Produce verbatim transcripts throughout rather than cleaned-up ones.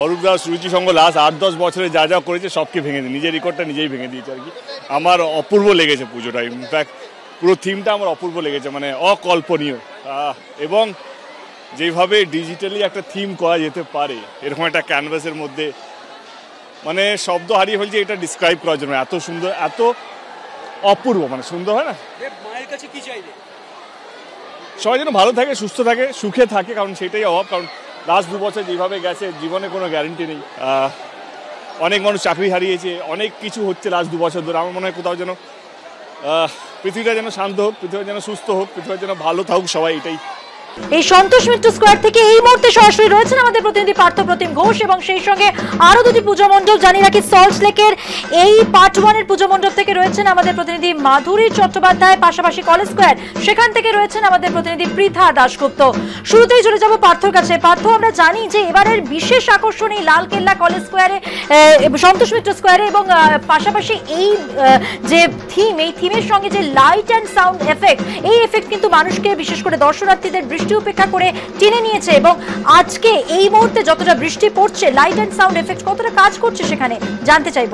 অরূপ দাস রুচি সঙ্গ লাস্ট আট দশ বছরে যা যা করেছে সবকে ভেঙে দিয়ে নিজের রেকর্ডটা নিজেই ভেঙে দিয়েছে আর কি। আমার অপূর্ব লেগেছে পুজোটা, ইনফ্যাক্ট পুরো থিমটা আমার অপূর্ব লেগেছে, মানে অকল্পনীয়। এবং যেভাবে ডিজিটালি একটা থিম করা যেতে পারে এরকম একটা ক্যানভাসের মধ্যে, মানে শব্দ হারিয়ে ফেলছে এটা ডিসক্রাইব করার জন্য। এত সুন্দর, এত অপূর্ব, মানে সুন্দর হয় না। মায়ের কাছে কি চাইবে? সবাই যেন ভালো থাকে, সুস্থ থাকে, সুখে থাকে, কারণ সেটাই অভাব। কারণ লাস্ট দু বছর যেভাবে গেছে জীবনে কোনো গ্যারেন্টি নেই। অনেক মানুষ চাকরি হারিয়েছে, অনেক কিছু হচ্ছে লাস্ট দু বছর ধরে। আমার মনে হয় কোথাও যেন পৃথিবীটা যেন শান্ত হোক, পৃথিবীটা যেন সুস্থ হোক, পৃথিবীটা যেন ভালো থাকুক সবাই, এটাই। এই সন্তোষ মিত্র স্কোয়ার থেকে এই মুহূর্তে সরাসরি রয়েছেন আমাদের প্রতিনিধি পার্থ প্রতিম ঘোষ এবং সেই সঙ্গে আরো দুটি পুজো মণ্ডপ। জানি রাখি সল্ট লেকের এই পার্ট ওয়ানের পুজো মণ্ডপ থেকে রয়েছেন আমাদের প্রতিনিধি মাধুরী চট্টোপাধ্যায়, পাশাপাশি কলেজ স্কোয়ার সেখান থেকে রয়েছেন আমাদের প্রতিনিধি পৃথা দাশগুপ্ত। শুরুতেই চলে যাব পার্থর কাছে। পার্থ, আমরা জানি যে এবারের বিশেষ আকর্ষণ এই লালকেল্লা, কলেজ স্কোয়ারে, সন্তোষ মিত্র স্কোয়ারে এবং পাশাপাশি এই যে থিম, এই থিমের সঙ্গে যে লাইট অ্যান্ড সাউন্ড এফেক্ট, এই এফেক্ট কিন্তু মানুষকে, বিশেষ করে দর্শনার্থীদের বৃষ্টি উপেক্ষা করে টেনে নিয়েছে। এবং আজকে এই মুহূর্তে যতটা বৃষ্টি পড়ছে, লাইট এন্ড সাউন্ড এফেক্ট কতটা কাজ করছে সেখানে জানতে চাইবো।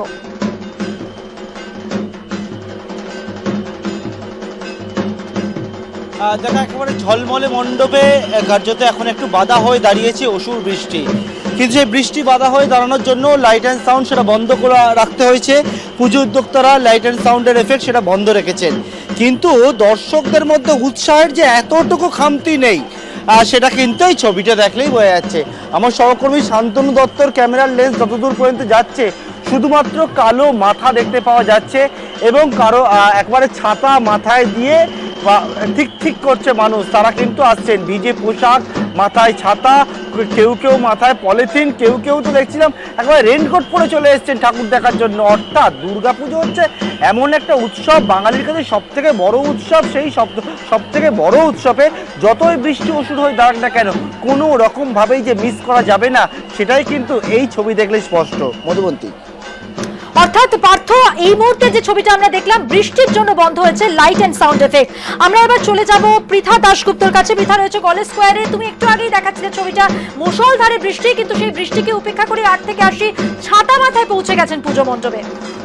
দেখা একেবারে ঝলমলে মণ্ডপে কার্যত এখন একটু বাধা হয়ে দাঁড়িয়েছে অসুর বৃষ্টি, কিন্তু সেই বৃষ্টি বাধা হয়ে দাঁড়ানোর জন্য লাইট অ্যান্ড সাউন্ড সেটা বন্ধ করে রাখতে হয়েছে। পুজো উদ্যোক্তারা লাইট অ্যান্ড সাউন্ডের এফেক্ট সেটা বন্ধ রেখেছেন, কিন্তু দর্শকদের মধ্যে উৎসাহের যে এতটুকু খামতি নেই সেটা কিন্তু এই ছবিটা দেখলেই বোঝা যাচ্ছে। আমার সহকর্মী শান্তনু দত্তর ক্যামেরার লেন্স যতদূর পর্যন্ত যাচ্ছে শুধুমাত্র কালো মাথা দেখতে পাওয়া যাচ্ছে এবং কারো একবারে ছাতা মাথায় দিয়ে ঠিক ঠিক করছে মানুষ। তারা কিন্তু আসছেন ভিজে পোশাক, মাথায় ছাতা, কেউ কেউ মাথায় পলিথিন, কেউ কেউ তো দেখছিলাম একবারে রেনকোট পরে চলে এসছেন ঠাকুর দেখার জন্য। অর্থাৎ দুর্গাপুজো হচ্ছে এমন একটা উৎসব, বাঙালির কাছে সব থেকে বড় উৎসব। সেই সব সব থেকে বড় উৎসবে যতই বৃষ্টি ওষুধ হয়ে দাঁড়াক না কেন, কোনো রকমভাবেই যে মিস করা যাবে না সেটাই কিন্তু এই ছবি দেখলে স্পষ্ট। মধুবন্তী। অর্থাৎ পার্থ, এই মুহূর্তে যে ছবিটা আমরা দেখলাম, বৃষ্টির জন্য বন্ধ হয়েছে লাইট এন্ড সাউন্ড এফেক্ট। আমরা এবার চলে যাব পৃথা দাশগুপ্তর কাছে। পৃথা রয়েছে কলেজ স্কোয়ারে। তুমি একটু আগেই দেখাচ্ছিলে ছবিটা, মুষলধারে বৃষ্টি, কিন্তু সেই বৃষ্টিকে উপেক্ষা করে আট থেকে আশি ছাতা মাথায় পৌঁছে গেছেন পুজো মণ্ডপে।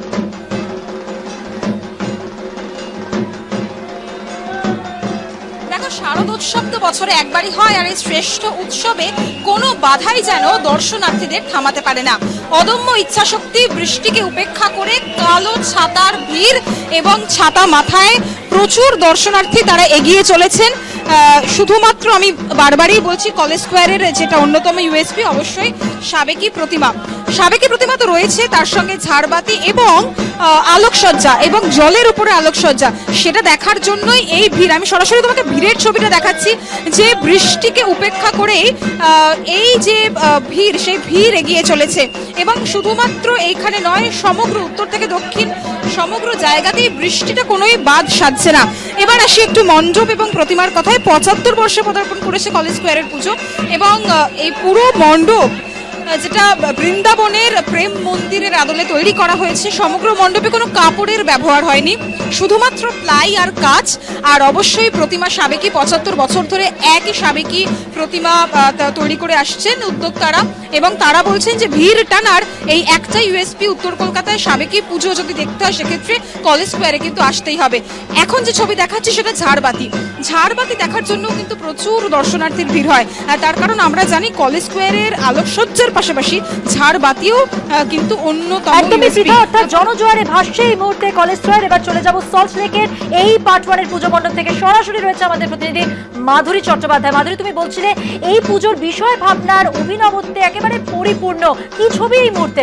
শারদোৎসব তো বছরে একবারই হয়, আর এই শ্রেষ্ঠ উৎসবে কোনো বাধাই যেন দর্শনার্থীদের থামাতে পারে না। অদম্য ইচ্ছাশক্তি, বৃষ্টিকে উপেক্ষা করে কালো ছাতার ভিড় এবং ছাতা মাথায় প্রচুর দর্শনার্থী তারা এগিয়ে চলেছেন। শুধুমাত্র আমি বারবারই বলছি, কলেজ স্কোয়ারের যেটা অন্যতম ইউএসপি অবশ্যই সাবেকি প্রতিমা। সাবেকি প্রতিমা তো রয়েছে, তার সঙ্গে ঝাড়বাতি এবং আলোকসজ্জা এবং জলের উপরে আলোকসজ্জা, সেটা দেখার জন্যই এই ভিড়। আমি সরাসরি তোমাকে ভিড়ের ছবিটা দেখাচ্ছি, যে বৃষ্টিকে উপেক্ষা করে এই যে ভিড়, সেই ভিড় এগিয়ে চলেছে। এবং শুধুমাত্র এইখানে নয়, সমগ্র উত্তর থেকে দক্ষিণ সমগ্র জায়গাতেই বৃষ্টিটা কোনোই বাদ সাধছে না। এবার আসি একটু মণ্ডপ এবং প্রতিমার কথায়। পঁচাত্তর বর্ষে পদার্পণ করেছে কলেজ স্কোয়ারের পুজো, এবং এই পুরো মণ্ডপ যেটা বৃন্দাবনের প্রেম মন্দিরের আদলে তৈরি করা হয়েছে, সমগ্র মণ্ডপে কোনো কাপড়ের ব্যবহার হয়নি, শুধুমাত্র প্লাই আর কাচ। আর অবশ্যই প্রতিমা সাবেকি, পঁচাত্তর বছর ধরে একই সাবেকি প্রতিমা তৈরি করে আসছেন উদ্যোক্তারা, এবং তারা বলছেন যে ভিড় টানার এই একটা ইউএসপি উত্তর কলকাতায় সাবেকি পুজো যদি দেখতে হয় সেক্ষেত্রে কলেজ স্কোয়ারে কিন্তু আসতেই হবে। এখন যে ছবি দেখাচ্ছি সেটা ঝাড়বাতি। ঝাড়বাতি দেখার জন্য কিন্তু প্রচুর দর্শনার্থীর ভিড় হয়, তার কারণ আমরা জানি কলেজ স্কোয়ারের আলোকসজ্জার পাশাপাশি ঝাড়বাতিও কিন্তু অন্যতম। একদমই পৃথা, অর্থাৎ জনজোয়ারে ভাসছে এই মুহূর্তে কলেজ স্কোয়ার। এবার চলে যাব সল্ট লেকের এই পার্ট ওয়ানের পুজো মণ্ডপ থেকে। সরাসরি রয়েছে আমাদের প্রতিনিধি মাধুরী চট্টোপাধ্যায়। মাধুরী, তুমি বলছিলে এই পুজোর বিষয় ভাবনার অভিনবত্বে একেবারে পরিপূর্ণ, কি ছবি এই মুহূর্তে?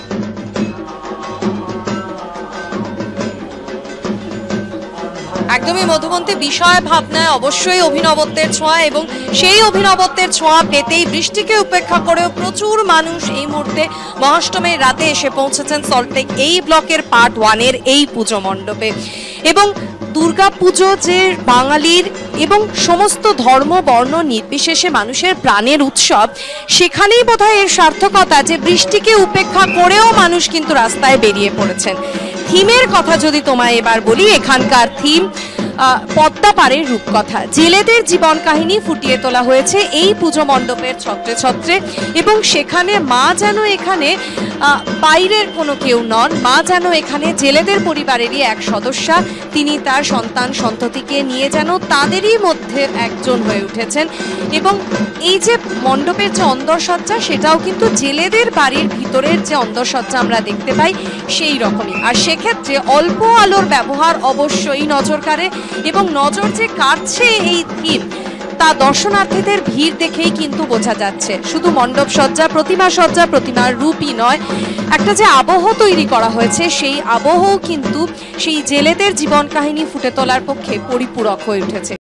একদমই মধুবন্তী, বিষয় ভাবনায় অবশ্যই অভিনবত্বের ছোঁয়া, এবং সেই অভিনবত্বের ছোঁয়া পেতেই বৃষ্টিকে উপেক্ষা করেও প্রচুর মানুষ এই মুহূর্তে মহাষ্টমীর রাতে এসে পৌঁছেছেন সল্টলেক এই ব্লকের পার্ট ওয়ানের এই পুজো মণ্ডপে। এবং দুর্গা পুজো যে বাঙালির এবং সমস্ত ধর্ম বর্ণ নির্বিশেষে মানুষের প্রাণের উৎসব, সেখানেই বোধহয় এর সার্থকতা যে বৃষ্টিকে উপেক্ষা করেও মানুষ কিন্তু রাস্তায় বেরিয়ে পড়েছেন। থিমের কথা যদি তোমায় এবার বলি, এখানকার থিম পদ্মা পাড়ের রূপকথা, জেলেদের জীবন কাহিনী ফুটিয়ে তোলা হয়েছে এই পুজো মণ্ডপের ছত্রে ছত্রে। এবং সেখানে মা যেন এখানে বাইরের কোনো কেউ নন, মা যেন এখানে জেলেদের পরিবারেরই এক সদস্যা। তিনি তার সন্তান সন্ততিকে নিয়ে যেন তাদেরই মধ্যে একজন হয়ে উঠেছেন। এবং এই যে মণ্ডপের যে অন্দরসজ্জা, সেটাও কিন্তু জেলেদের বাড়ির ভিতরের যে অন্দরসজ্জা আমরা দেখতে পাই সেই রকমই। আর সেক্ষেত্রে অল্প আলোর ব্যবহার অবশ্যই নজর কাড়ে, এবং নজর যে কাড়ছে এই থিম তা দর্শনার্থীদের ভিড় দেখেই কিন্তু বোঝা যাচ্ছে। শুধু মণ্ডপ সজ্জা, প্রতিমা সজ্জা, প্রতিমার রূপই নয়, একটা যে আবহ তৈরি করা হয়েছে সেই আবহও কিন্তু সেই জেলেদের জীবন কাহিনী ফুটে তোলার পক্ষে পরিপূরক হয়ে উঠেছে।